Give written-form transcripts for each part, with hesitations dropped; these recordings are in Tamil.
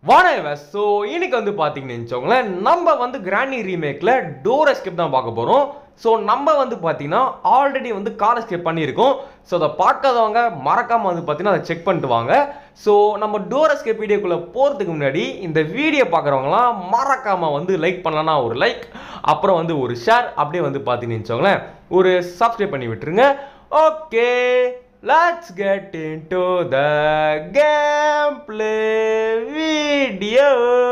வணக்கம். ஸோ இன்னைக்கு வந்து பார்த்தீங்கன்னு வச்சுக்கோங்களேன், நம்ம வந்து கிராணி ரீமேக்கில் டோர் எஸ்கேப் தான் பார்க்க போகிறோம். ஸோ நம்ம வந்து பார்த்தீங்கன்னா ஆல்ரெடி வந்து கார் எஸ்கேப் பண்ணியிருக்கோம். ஸோ அதை பார்க்காதவங்க மறக்காமல் வந்து பார்த்தீங்கன்னா அதை செக் பண்ணிட்டு வாங்க. ஸோ நம்ம டோர் எஸ்கேப் வீடியோக்குள்ளே போகிறதுக்கு முன்னாடி இந்த வீடியோ பார்க்குறவங்களாம் மறக்காமல் வந்து லைக் பண்ணலன்னா ஒரு லைக், அப்புறம் வந்து ஒரு ஷேர், அப்படியே வந்து பார்த்தீங்கன்னு வச்சுக்கோங்களேன் ஒரு சப்ஸ்கிரைப் பண்ணி விட்டுருங்க. Okay, let's get into the gameplay video.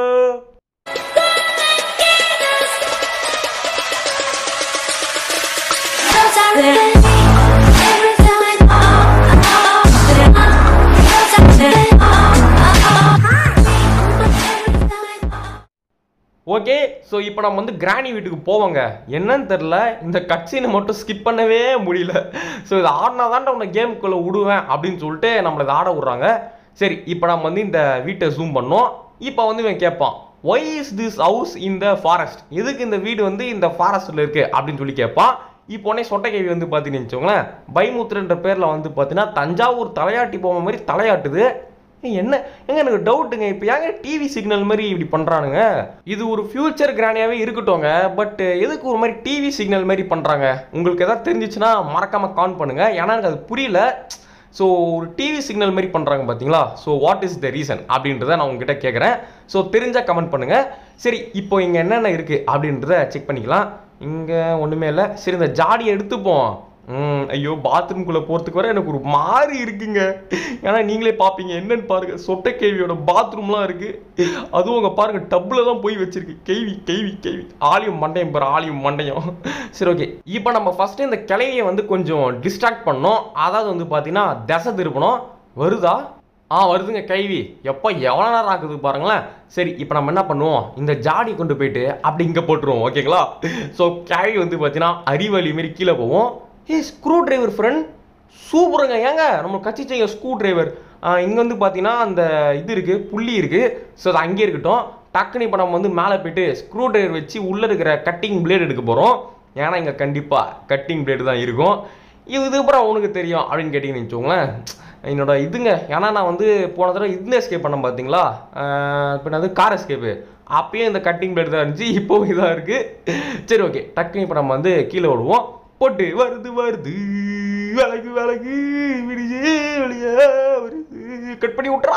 Okay, so இப்போ நம்ம வந்து கிராணி வீட்டுக்கு போவோங்க. என்னன்னு தெரில, இந்த கட்சீனை மட்டும் ஸ்கிப் பண்ணவே முடியல. ஸோ இதை ஆடினா தான் உன்னை கேமுக்குள்ளே விடுவேன் அப்படின்னு சொல்லிட்டு நம்மளை இதை ஆட விட்றாங்க. சரி, இப்போ நம்ம வந்து இந்த வீட்டை ஜூம் பண்ணோம். இப்போ வந்து இவன் கேட்பான், why is this house in the forest? எதுக்கு இந்த வீடு வந்து இந்த ஃபாரஸ்ட்டில் இருக்குது அப்படின்னு சொல்லி கேட்பான். இப்போ உடனே சொட்டைக்கேவி வந்து பார்த்தீங்கன்னு வச்சுக்கோங்களேன், பயமுத்துறன்ற பேரில் வந்து பார்த்தீங்கன்னா தஞ்சாவூர் தலையாட்டி போகிற மாதிரி தலையாட்டுது. என்ன எங்க எனக்கு டவுட்டுங்க, இப்போ ஏங்க டிவி சிக்னல் மாதிரி இப்படி பண்ணுறானுங்க? இது ஒரு ஃபியூச்சர் கிரானியாகவே இருக்கட்டும்ங்க, பட் எதுக்கு ஒரு மாதிரி டிவி சிக்னல் மாதிரி பண்ணுறாங்க? உங்களுக்கு எதாவது தெரிஞ்சிச்சுன்னா மறக்காமல் கான் பண்ணுங்கள், ஏன்னா எனக்கு அது புரியல. ஸோ ஒரு டிவி சிக்னல் மாதிரி பண்ணுறாங்க பார்த்தீங்களா? So what is the reason அப்படின்றத நான் உங்ககிட்ட கேட்குறேன். ஸோ தெரிஞ்சால் கமெண்ட் பண்ணுங்கள். சரி, இப்போ இங்கே என்னென்ன இருக்குது அப்படின்றத செக் பண்ணிக்கலாம். இங்கே ஒன்றுமே இல்லை. சரி, இந்த ஜாடியை எடுத்துப்போம். ஐயோ, பாத்ரூம்குள்ளே போகிறதுக்கு வர எனக்கு ஒரு மாதிரி இருக்குங்க. ஏன்னா நீங்களே பார்ப்பீங்க, என்னன்னு பாருங்க, சொட்டை கேள்வியோட பாத்ரூம்லாம் இருக்குது. அதுவும் அங்கே பாருங்க, டப்பில் தான் போய் வச்சிருக்கு. கேள்வி கேள்வி கேள்வி ஆலியும் மண்டையும் பாரு, ஆலியும் மண்டையும். சரி, ஓகே, இப்போ நம்ம ஃபஸ்ட்டு இந்த கிளையை வந்து கொஞ்சம் டிஸ்ட்ராக்ட் பண்ணோம். அதாவது வந்து பார்த்தீங்கன்னா திசை திருப்பணும். வருதா? வருதுங்க கைவி. எப்போ எவ்வளோ நேரம் ஆகுது பாருங்களேன். சரி, இப்போ நம்ம என்ன பண்ணுவோம், இந்த ஜாடி கொண்டு போயிட்டு அப்படி இங்கே போட்டுருவோம். ஓகேங்களா? ஸோ கேவி வந்து பார்த்தீங்கன்னா அறிவழி மாரி கீழே போவோம். ஸ்க்ரூ டிரைவர் ஃப்ரெண்ட் சூப்பருங்க. ஏங்க நம்ம கச்சிச்சிங்க ஸ்க்ரூ டிரைவர். இங்கே வந்து பார்த்தீங்கன்னா அந்த இது இருக்குது, புள்ளி இருக்குது. ஸோ அது அங்கே இருக்கட்டும். டக்குன்னு இப்போ நம்ம வந்து மேலே போய்ட்டு ஸ்க்ரூ டிரைவர் வச்சு உள்ளே இருக்கிற கட்டிங் பிளேடு எடுக்க போகிறோம். ஏன்னா இங்கே கண்டிப்பாக கட்டிங் பிளேடு தான் இருக்கும். இதுக்கப்புறம் உனக்கு தெரியும் அப்படின்னு கேட்டிங்கன்னு வச்சுக்கோங்களேன், என்னோட இதுங்க. ஏன்னா நான் வந்து போன தடவை இந்த எஸ்கேப் பண்ணேன் பார்த்தீங்களா, இப்போ நான் வந்து கார் எஸ்கேப்பு, அப்பயும் இந்த கட்டிங் பிளேடு தான் இருந்துச்சு, இப்போவும் இதாக இருக்குது. சரி, ஓகே, டக்குன்னு இப்போ நம்ம வந்து கீழே விடுவோம். போட்டு வருது வருது விலகு விலகு விடியே வெளியே வருது, கட் பண்ணி விட்றா.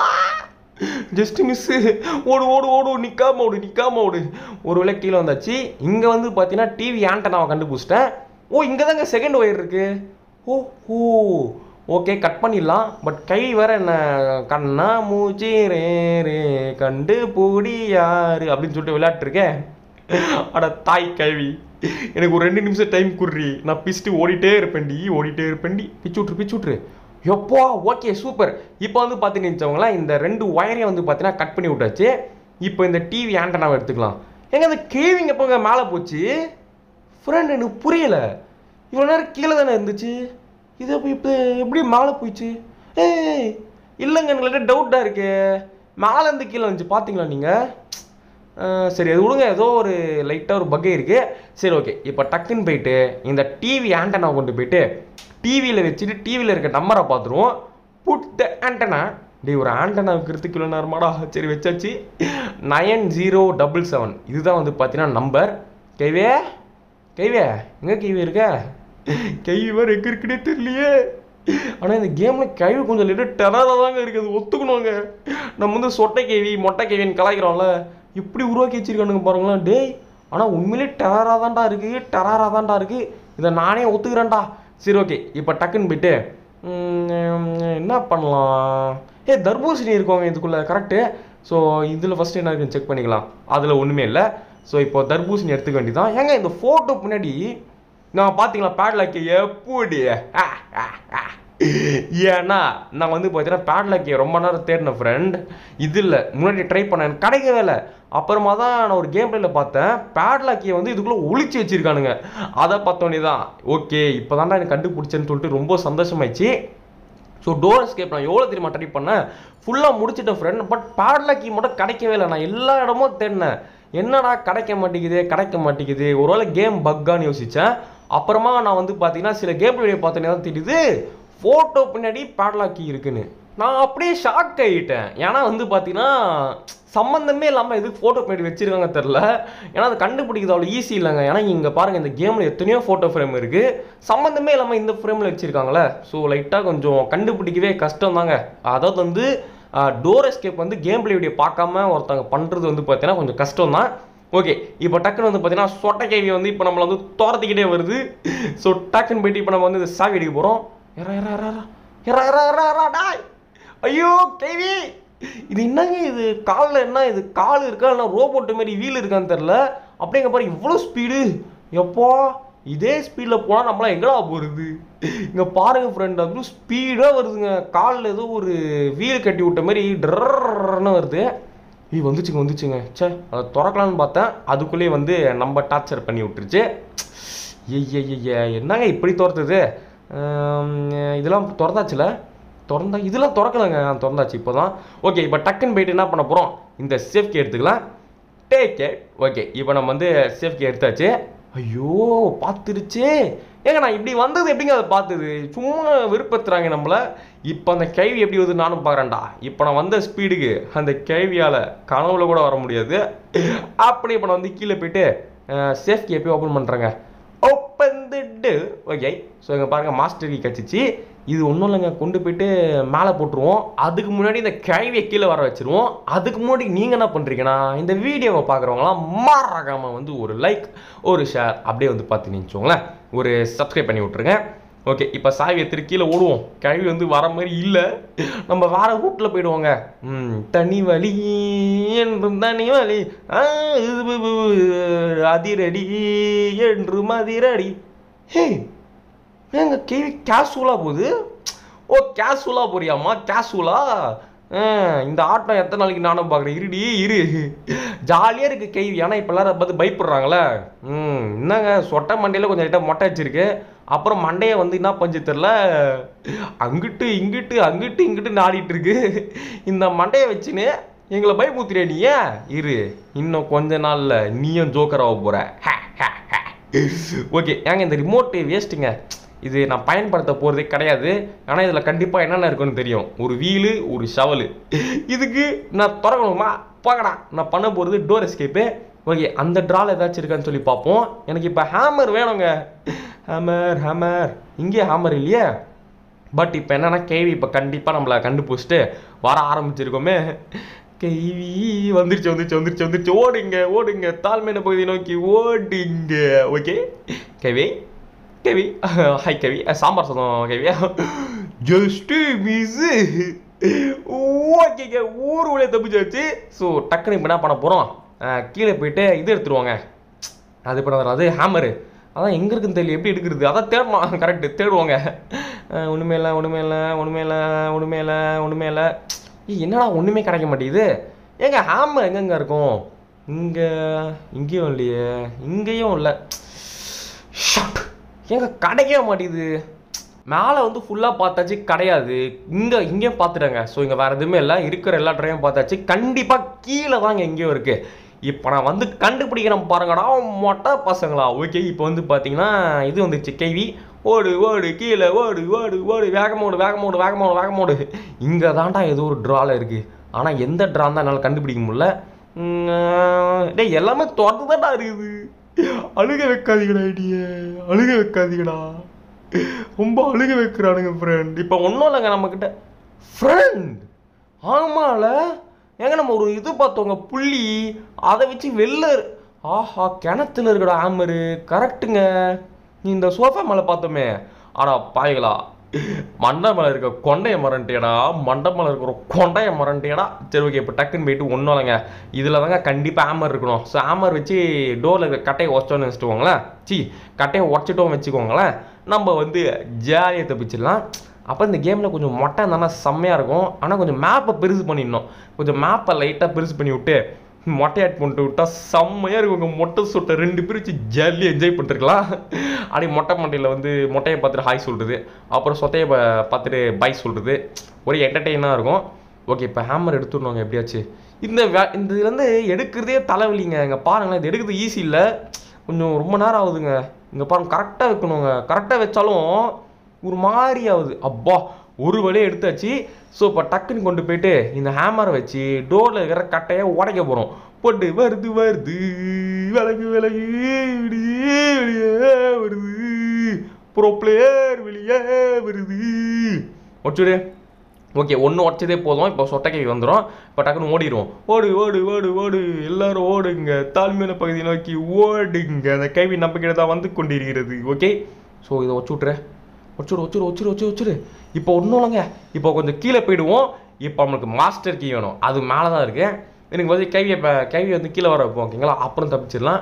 Just miss. ஓடு ஓடு ஓடு, நிற்காம ஓடு நிற்காம ஓடு. ஒரு வேளை கீழே வந்தாச்சு. இங்கே வந்து பார்த்தீங்கன்னா டிவி ஆண்டனாவை கண்டுபிடிச்சிட்டேன். இங்கே தாங்க செகண்ட் ஒயர் இருக்குது. ஓ, ஓகே, கட் பண்ணிடலாம். பட் கை வேற என்ன, கண்ணா மூச்சி ரே ரே கண்டு பூடி யாரு அப்படின்னு சொல்லிட்டு விளையாட்டுருக்கேன். அட தாய் கல்வி, எனக்கு ஒரு 2 நிமிஷம் டைம் குர்றி, நான் பிச்சுட்டு ஓடிட்டே இருப்பேன்டி. பிச்சுட்ரு. எப்போ ஓகே, சூப்பர். இப்போ வந்து பார்த்தீங்கன்னு இந்த 2 ஒயரையும் வந்து பார்த்தீங்கன்னா கட் பண்ணி விட்டாச்சு. இப்போ இந்த டிவி ஆண்டனாவை எடுத்துக்கலாம். எங்க இந்த கேவிங்க எப்போங்க மேலே போச்சு ஃப்ரெண்ட்? எனக்கு புரியலை. இவ்வளோ நேரம் கீழே தானே இருந்துச்சு, இது இப்போ எப்படி மேலே போயிடுச்சு? இல்லைங்க, எங்களுக்கு டவுட்டாக இருக்கு. மேலே இருந்து கீழே வந்துச்சு, பார்த்தீங்களா நீங்கள்? சரி, அது விடுங்க, ஏதோ ஒரு லைட்டாக ஒரு பக்கை இருக்குது. சரி, ஓகே, இப்போ டக்குன்னு போயிட்டு இந்த டிவி ஆண்டனாவை கொண்டு போயிட்டு டிவியில் வச்சுட்டு டிவியில் இருக்க நம்பரை பார்த்துருவோம். புட்ட ஆண்டனா. ஒரு ஆண்டனா வைக்கிறதுக்கு இவ்வளோ நேரமாடா. சரி, வச்சாச்சு. 9077 இதுதான் வந்து பார்த்தீங்கன்னா நம்பர். கைவே எங்கே கைவி இருக்க? கைவி வேறு எங்கே இருக்குன்னே தெரியலையே. ஆனால் இந்த கேமில் கைவி கொஞ்சம் லிட்டர் டெரராக தாங்க இருக்குது, அது ஒத்துக்கணுங்க. நம்ம வந்து சொட்டை கேவி மொட்டை கேவின்னு கலாய்க்கிறோம்ல, இப்படி உருவாக்கி வச்சிருக்கானுங்க பாருங்களேன். டேய், ஆனால் உண்மையிலே டெரராக தான்டா இருக்குது. இதை நானே ஒத்துக்கிறேன்டா. சரி, ஓகே, இப்போ டக்குன்னு போயிட்டு என்ன பண்ணலாம்? தர்பூசணி இருக்கோங்க இதுக்குள்ளே, கரெக்டு. ஸோ இதில் ஃபஸ்ட்டு என்ன இருக்குன்னு செக் பண்ணிக்கலாம். அதில் ஒன்றுமே இல்லை. ஸோ இப்போ தர்பூசணி எடுத்துக்க வேண்டியதான். ஏங்க இந்த ஃபோட்டோ பின்னாடி நான் பார்த்தீங்களா பேட்லாக்கி எப்படி? ஏன்னா நான் வந்து பார்த்தீங்கன்னா பேட்லாக்கியை ரொம்ப நேரம் தேடினேன் ஃப்ரெண்ட். இது இல்லை, முன்னாடி ட்ரை பண்ணேன், கிடைக்கவே இல்லை. அப்புறமா தான் நான் ஒரு கேம் பிளேயில் பார்த்தேன், பேட்லாக்கியை வந்து இதுக்குள்ளே ஒளிச்சு வச்சுருக்கானுங்க. அதை பார்த்தோன்னே தான் ஓகே, இப்போ தான்டா எனக்கு கண்டுபிடிச்சேன்னு சொல்லிட்டு ரொம்ப சந்தோஷமாயிடுச்சு. ஸோ டோர் எஸ்கேப் நான் எவ்வளோ தெரியுமா ட்ரை பண்ணேன், ஃபுல்லாக முடிச்சிட்டேன் ஃப்ரெண்ட். பட் பேட்லாக்கி மட்டும் கிடைக்கவே இல்லை. நான் எல்லா இடமும் தேடினேன், என்னடா கிடைக்க மாட்டேங்குது. ஒருவேளை கேம் பக்கான்னு யோசித்தேன். அப்புறமா நான் வந்து பார்த்தீங்கன்னா சில கேம் வீடியோ பார்த்தோன்னே தான் தெரியுது ஃபோட்டோ பின்னாடி பேட்லாக்கி இருக்குன்னு. நான் அப்படியே ஷாக் ஆகிட்டேன். ஏன்னா வந்து பார்த்தீங்கன்னா சம்மந்தமே இல்லாமல் எதுக்கு ஃபோட்டோ பின்னாடி வச்சுருக்காங்க தெரில. ஏன்னா அது கண்டுபிடிக்கிறது அவ்வளோ ஈஸி இல்லைங்க. ஏன்னா இங்கே பாருங்கள், இந்த கேமில் எத்தனையோ ஃபோட்டோ ஃப்ரேம் இருக்குது, சம்மந்தமே இல்லாமல் இந்த ஃப்ரேமில் வச்சுருக்காங்களே. ஸோ லைட்டாக கொஞ்சம் கண்டுபிடிக்கவே கஷ்டம் தாங்க. அதாவது வந்து டோர் எஸ்கேப் வந்து கேம் பிளே வீடியோ பார்க்காம ஒருத்தவங்க பண்ணுறது வந்து பார்த்தீங்கன்னா கொஞ்சம் கஷ்டம் தான். ஓகே, இப்போ டக்குன்னு வந்து பார்த்தீங்கன்னா சொட்டை கேவி வந்து இப்போ நம்மளை வந்து துரத்திக்கிட்டே வருது. ஸோ டக்குன்னு போயிட்டு இப்போ நம்ம வந்து இந்த சாவி அடிக்க போகிறோம். ஐயோ கேவி, இது என்னங்க இது? காலில் என்ன இது? கால் இருக்கா இல்லை ரோபோட்டு மாரி வீல் இருக்கான்னு தெரில. அப்படிங்க பாரு இவ்வளோ ஸ்பீடு. எப்போ இதே ஸ்பீடில் போனால் நம்மளாம் எங்கடா போகிறது? இங்கே பாருங்கள் ஃப்ரெண்ட், அதுவும் ஸ்பீடாக வருதுங்க. காலில் ஏதோ ஒரு வீல் கட்டி விட்ட மாதிரி ட்ரன்னு வருது. வந்துச்சுங்க. சே, அதை திறக்கலான்னு பார்த்தேன், அதுக்குள்ளேயே வந்து நம்ம டார்ச்சர் பண்ணி விட்டுருச்சு. என்னங்க இப்படி திறத்துது? இதெல்லாம் திறந்தாச்சுல? இதெல்லாம் திறக்கலைங்க, திறந்தாச்சு இப்போ தான். ஓகே, இப்போ டக்குன்னு போயிட்டு என்ன பண்ண போகிறோம், இந்த சேஃப்கி எடுத்துக்கலாம். Take gate. ஓகே, இப்போ நம்ம வந்து சேஃப்கி எடுத்தாச்சு. ஐயோ பார்த்துருச்சு. ஏங்க நான் இப்படி வந்தது எப்படிங்க அதை பார்த்தது? சும்மா விருப்பத்துறாங்க நம்மளை. இப்போ அந்த கேள்வி எப்படி வருது நானும் பார்க்குறேன்டா. இப்போ நான் வந்த ஸ்பீடுக்கு அந்த கேள்வியால் கனவுல கூட வர முடியாது. அப்படி இப்போ நான் வந்து கீழே போயிட்டு சேஃப்கி எப்பயும் ஓப்பன் பண்ணுறேங்க. Open the door. Okay, so இங்கே பாருங்கள், மாஸ்டர் கீ கச்சிச்சு. இது ஒன்றும் இல்லைங்க, கொண்டு போயிட்டு மேலே போட்டுருவோம். அதுக்கு முன்னாடி இந்த கேள்வியை கீழே வர வச்சுருவோம். அதுக்கு முன்னாடி நீங்கள் என்ன பண்ணுறீங்கன்னா, இந்த வீடியோவை பார்க்குறவங்களாம் மறக்காமல் வந்து ஒரு லைக், ஒரு ஷேர் அப்படியே வந்து பார்த்து நினச்சோங்களேன், ஒரு சப்ஸ்கிரைப் பண்ணி விட்ருங்க. ஓகே, இப்போ சாவி எடுத்துட்டு கீழே ஓடுவோம். கேள்வி வந்து வர மாதிரி இல்லை, நம்ம வேற ரூட்டில் போயிடுவோங்க. தனி வலி என்றும் தனி வலி அதிரடி என்றும் அதிரடி. ஹே, ஏங்க கேள்வி கேஷுவலாக போகுது. ஓ கேஷுவலாக போறியாம்மா, கேஷுவலா? இந்த ஆட்டம் எத்தனை நாளைக்கு நானும் பார்க்குறேன். இரு ஜாலியாக இருக்குது கேள்வி. ஆனால் இப்போ எல்லாரும் பார்த்து பயப்படுறாங்களே. என்னங்க சொட்டை மண்டையில் கொஞ்சம் லைட்டாக மொட்டை வச்சிருக்கு. அப்புறம் மண்டையை வந்து என்ன பஞ்சு தெரில, அங்கிட்டு இங்கிட்டு நாடிட்டு இருக்கு. இந்த மண்டையை வச்சுன்னு எங்களை பயமுத்துறியா நீ? இரு, இன்னும் கொஞ்ச நாளில் நீயும் ஜோக்கர் ஆக போகிற. ஓகே, ஏங்க இந்த ரிமோட்டு வேஸ்ட்டுங்க. இது நான் பயன்படுத்த போகிறதே கிடையாது. ஆனால் இதில் கண்டிப்பாக என்னென்ன இருக்குன்னு தெரியும். ஒரு வீலு, ஒரு ஷவலு. இதுக்கு நான் திறக்கணுமா? பார்க்கடா, நான் பண்ண போகிறது டோர் எஸ்கேப்பு. ஓகே, அந்த ட்ரால் ஏதாச்சும் இருக்கான்னு சொல்லி பார்ப்போம். எனக்கு இப்போ ஹேமர் வேணுங்க. ஹேமர் இங்கே ஹேமர் இல்லையே. பட் இப்போ என்னென்னா கேவி இப்போ கண்டிப்பாக நம்மளை கண்டுபிடிச்சிட்டு வர ஆரம்பிச்சிருக்கோமே. கேவி வந்துருச்சு. ஓடுங்க தாழ்மையான பகுதியை நோக்கி ஓடுங்க. ஓகே கேவி, ஹாய் கேவி, சாம்பார் சாதம் கேவி. Just miss. ஓகேங்க, ஊர் உள்ள தப்பிச்சாச்சு. ஸோ டக்குனு இப்போ என்ன பண்ண போகிறோம், கீழே போயிட்டு இது எடுத்துருவாங்க. அது இப்போ அது ஹேமரு. அதான் எங்கே இருக்குன்னு தெரியல, எப்படி எடுக்கிறது? அதான் தேடமா. கரெக்டு, தேடுவாங்க. ஒன்றுமே இல்லை. என்னடா ஒன்றுமே கிடைக்க மாட்டேங்குது. ஏங்க ஹேமர் எங்கெங்க இருக்கும்? இங்கேயும் இல்லையே, இங்கேயும் இல்லை. ஏங்க கிடைக்கவே மாட்டேங்குது. மேலே வந்து ஃபுல்லாக பார்த்தாச்சு, கிடையாது. இங்கேயும் பார்த்துட்டாங்க. ஸோ இங்கே வேறு எதுவுமே இல்லை, இருக்கிற எல்லா ட்ரையும் பார்த்தாச்சு. கண்டிப்பாக கீழே தாங்க எங்கேயும் இருக்குது. இப்போ நான் வந்து கண்டுபிடிக்கிறேன் பாருங்கடா மொட்டை பசங்களா. ஓகே, இப்போ வந்து பார்த்தீங்கன்னா இது வந்துச்சு கேவி. ஓடு கீழே ஓடு வேகமோடு. இங்கே தான்டா ஏதோ ஒரு ட்ராவில் இருக்குது. ஆனால் எந்த ட்ரா தான் என்னால் கண்டுபிடிக்க முடியல. டேய் எல்லாமே தொடர்ந்து தான்டா இருக்குது. அழுக வைக்காதீங்கடா, ரொம்ப அழுக வைக்கிறானுங்க ஃப்ரெண்ட். இப்போ ஒன்றும் இல்லைங்க நம்மக்கிட்ட ஃப்ரெண்ட். ஆமால ஏங்க, நம்ம ஒரு இது பார்த்தோங்க புள்ளி, அதை வச்சு ஆஹா கிணத்துல இருக்கடா ஹேமரு. கரெக்டுங்க, நீ இந்த சோஃபா மேலே பார்த்தோமே. ஆனால் பாய்களா, மண்டை மேலே இருக்க கொண்டைய மரண்டியடா. சரி ஓகே, இப்போ டக்குன்னு போயிட்டு ஒன்றும் இல்லைங்க, இதில் தாங்க கண்டிப்பாக ஹேமர் இருக்கணும். ஸோ ஹேமர் வச்சு டோரில் இருக்க கட்டையை உடச்சோன்னு வச்சுக்கோங்களேன். கட்டையை உடச்சிட்டோம் வச்சுக்கோங்களேன், நம்ம வந்து ஜாலியாக தப்பிச்சிடலாம். அப்போ இந்த கேமில் கொஞ்சம் மொட்டை இருந்தானா செம்மையாக இருக்கும். ஆனால் கொஞ்சம் மேப்பை பெருசு பண்ணிடணும். கொஞ்சம் மேப்பை லைட்டாக பெருசு பண்ணி விட்டு மொட்டை ஆட் பண்ணிட்டு விட்டால் செம்மையாக இருக்குங்க. மொட்டை சொட்டை 2 பேர் வச்சு ஜாலியாக என்ஜாய் பண்ணிருக்கலாம். அப்படி மொட்டை மண்டையில் வந்து மொட்டையை பார்த்துட்டு ஹாய் சொல்கிறது, அப்புறம் சொத்தையை பார்த்துட்டு பாய் சொல்கிறது, ஒரே என்டர்டெயினாக இருக்கும். ஓகே, இப்போ ஹேமர் எடுத்துடணுங்க எப்படியாச்சு. இந்த இதுலேருந்து எடுக்கிறதே தலைவலிங்க. இங்கே பாருங்களேன், இது எடுக்கிறது ஈஸி இல்லை, கொஞ்சம் ரொம்ப நேரம் ஆகுதுங்க. இங்கே பாருங்க, கரெக்டாக வைக்கணுங்க. கரெக்டாக வச்சாலும் ஒரு மாதிரி ஆகுது. அப்பா ஒரு வழியை எடுத்தாச்சு. ஸோ இப்போ டக்குன்னு கொண்டு போயிட்டு இந்த ஹேமரை வச்சு டோரில் இருக்கிற கட்டையை உடைக்க போகிறோம். போட்டு வருது வருது விலகு விலகு வெளியே வெளியே வருது, ப்ரோ பிளேயர் வெளியே வருது. உடச்சுடு. ஓகே, ஒன்று உடச்சதே போதும். இப்போ சொட்டைக்கை வந்துடும். இப்போ டக்குன்னு ஓடிடுவோம். ஓடு ஓடு ஓடு ஓடு எல்லாரும் ஓடுங்க, தாழ்மையான பகுதி நோக்கி ஓடுங்க, அந்த கைவி நம்ம கிட்ட தான் வந்து கொண்டிருக்கிறது. ஓகே, ஸோ இதை வச்சுட்றேன். வச்சுரு. இப்போ ஒன்றும் இல்லைங்க, இப்போ கொஞ்சம் கீழே போயிடுவோம். இப்போ நம்மளுக்கு மாஸ்டர் கீ வேணும், அது மேலே தான் இருக்கு. எனக்கு வந்து கைவி வந்து கீழே வர வைப்போம். ஓகேங்களா, அப்புறம் தப்பிச்சிடலாம்.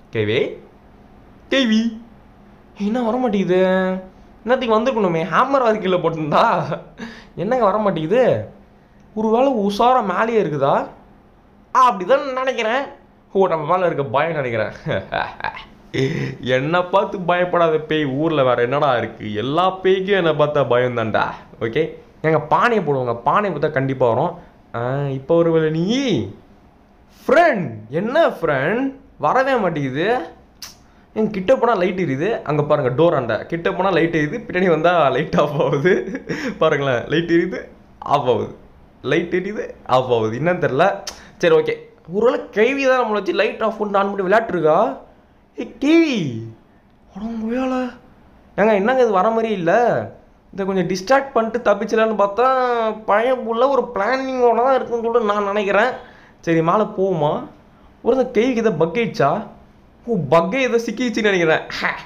கைவி என்ன வர மாட்டேங்குது? என்னத்துக்கு வந்துருக்கணுமே, ஹேமர் அது கீழே போட்டிருந்தா என்னங்க வர மாட்டேங்குது? ஒரு வேளை உஷாரம் மேலேயே இருக்குதா? அப்படிதான் நினைக்கிறேன். ஓ, நம்ம மேலே இருக்க பயம் நினைக்கிறேன். என்னை பார்த்து பயப்படாத பேய் ஊரில் வேறு என்னடா இருக்குது? எல்லா பேய்க்கும் என்னை பார்த்தா பயம் தான்டா. ஓகே, எங்கள் பானையை போடுவாங்க, பானையை பார்த்தா கண்டிப்பாக வரும். இப்போ ஒரு வேலை நீ ஃப்ரெண்ட், என்ன ஃப்ரெண்ட் வரவே மாட்டேங்குது? என் கிட்ட போனால் லைட் எரியுது, அங்கே பாருங்கள் டோர் அண்டை கிட்ட போனால் லைட் எரியுது, பின்னாடி வந்தால் லைட் ஆஃப் ஆகுது. பாருங்களேன், லைட் எரியுது ஆஃப் ஆகுது, லைட் எரியுது ஆஃப் ஆகுது, என்னன்னு தெரில. சரி ஓகே, ஒருவேளை கைவி தான் நம்மளை வச்சு லைட் ஆஃப் பண்ணி ஆன் பண்ணி விளையாட்டுருக்கா? டிவி உடம்பு வேலை ஏங்க, என்னங்க இது வர மாதிரி இல்லை? இதை கொஞ்சம் டிஸ்ட்ராக்ட் பண்ணிட்டு தப்பிச்சிடலான்னு பார்த்தா பையன் உள்ள ஒரு பிளானிங்கோட தான் இருக்குன்னு சொல்லிட்டு நான் நினைக்கிறேன். சரி, மேலே போகுமா? ஒரு இந்த கைவிக்கு இதை பக்கேச்சா? ஓ, பக்கே இதை சிக்கிச்சுன்னு நினைக்கிறேன்.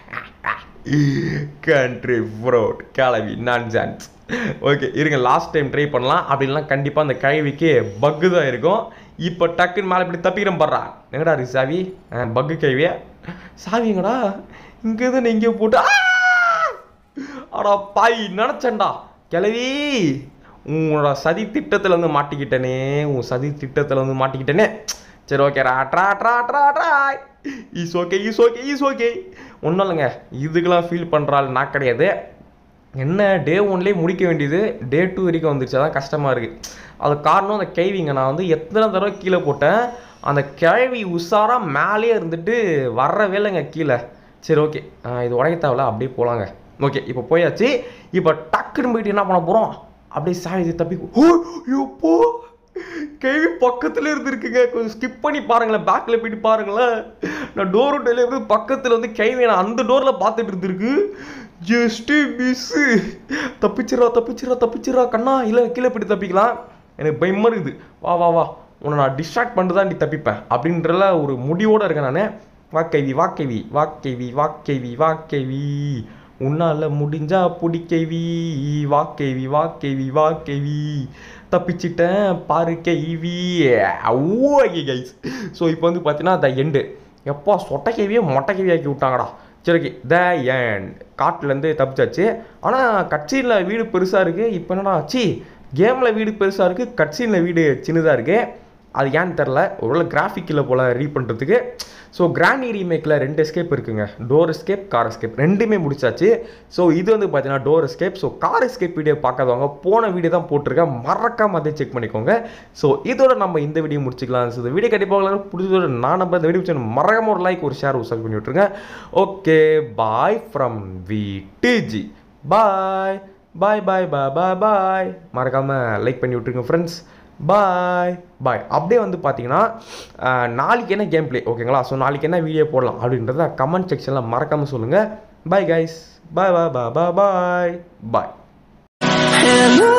கண்ட்ரி ஃப்ரோட் கிளவி நான்சான்ஸ். ஓகே, இருங்க, லாஸ்ட் டைம் ட்ரை பண்ணலாம். அப்படின்லாம் கண்டிப்பாக அந்த கைவிக்கு பக்கு தான் இருக்கும். இப்போ டக்குன்னு மேலே இப்படி தப்பிக்கிறேன் படுறா. எங்கடா இருக்கு சாவி? பக்கு கைவியா சாவிங்கடா, இங்கே தான் எங்கேயோ போட்டு அடா பாய் நினச்சேன்டா கிளவி. உன்னோட சதி திட்டத்தில் வந்து மாட்டிக்கிட்டேனே. சரி ஓகே, இஸ் ஓகே. ஒன்றும் இல்லைங்க, இதுக்கெல்லாம் ஃபீல் பண்ணுறாள் நான் கிடையாது. என்ன டே 1லேயே முடிக்க வேண்டியது டே 2 வரைக்கும் வந்துருச்சு, அதான் கஷ்டமாக இருக்குது. அது காரணம் அந்த கைவிங்க. நான் வந்து எத்தனை தடவை கீழே போட்டேன், அந்த கேள்வி உஷாராக மேலே இருந்துட்டு வரவே இல்லைங்க கீழே. சரி ஓகே, இது உடைய தேவையில்ல, அப்படியே போகலாங்க. ஓகே, இப்போ போயாச்சு. இப்போ டக்குன்னு போயிட்டு என்ன பண்ண போகிறோம்? அப்படியே சாவி தப்பி. ஓ, கேள்வி பக்கத்தில் இருந்துருக்குங்க. கொஞ்சம் ஸ்கிப் பண்ணி பாருங்களேன், பேக்கில் போயிட்டு பாருங்களேன். நான் டோர் டெலிவரி பக்கத்தில் வந்து கைவி நான் அந்த டோரில் பார்த்துட்டு இருந்திருக்கு. Just miss. தப்பிச்சிடா கண்ணா. இல்லை, கீழே போய்ட்டு தப்பிக்கலாம். எனக்கு பயமாக இருக்குது. வா உன்னை நான் டிஸ்ட்ராக்ட் பண்ணிட்டு தான் நீ தப்பிப்பேன் அப்படின்றல ஒரு முடிவோடு இருக்கேன் நான். வாக்கைவி உன்னால் முடிஞ்சா பிடிக்கைவி. வாக்கைவி தப்பிச்சிட்டேன் பாரு கைவி. ஓகே கைஸ், ஸோ இப்போ வந்து பார்த்தீங்கன்னா த எண்டு. எப்போ சொட்டை கேவியை மொட்டை கேவி ஆக்கி விட்டாங்கடா. சரி ஓகே, த எண்ட். காட்டிலேருந்து தப்பிச்சாச்சு. ஆனால் கட்சியில் வீடு பெருசாக இருக்குது. இப்போ என்னடா ஆச்சு? கேமில் வீடு பெருசாக இருக்குது, கட்சியில் வீடு சின்னதாக இருக்குது. அது ஏன்னு தெரில, ஒருவேளை கிராஃபிக்கில் போல் ரீ பண்ணுறதுக்கு. ஸோ கிராண்டி ரீமேக்கில் 2 எஸ்கேப் இருக்குங்க, டோர் எஸ்கேப், கார் எஸ்கேப், ரெண்டுமே முடிச்சாச்சு. ஸோ இது வந்து பார்த்தீங்கன்னா door escape. So car escape video பார்க்காதவங்க போன வீடியோ தான் போட்டிருக்கேன், மறக்காம அதை செக் பண்ணிக்கோங்க. ஸோ இதோட நம்ம இந்த வீடியோ முடிச்சுக்கலாம். ஸோ இந்த வீடியோ கண்டிப்பாக பிடிச்சதோட நான் நம்ம இந்த வீடியோ மறக்காம ஒரு லைக், ஒரு ஷேர், ஒரு சப்ஸ்கிரைப் பண்ணி விட்டுருங்க. Okay, bye from VTG. Bye. மறக்காமல் லைக் பண்ணி விட்டுருங்க ஃப்ரெண்ட்ஸ். பாய். அப்படியே வந்து பார்த்தீங்கன்னா நாளைக்கு என்ன கேம் பிளே, ஓகேங்களா? ஸோ நாளைக்கு என்ன வீடியோ போடலாம் அப்படின்றத கமெண்ட் செக்ஷனில் மறக்காமல் சொல்லுங்கள். Bye guys. பாய்.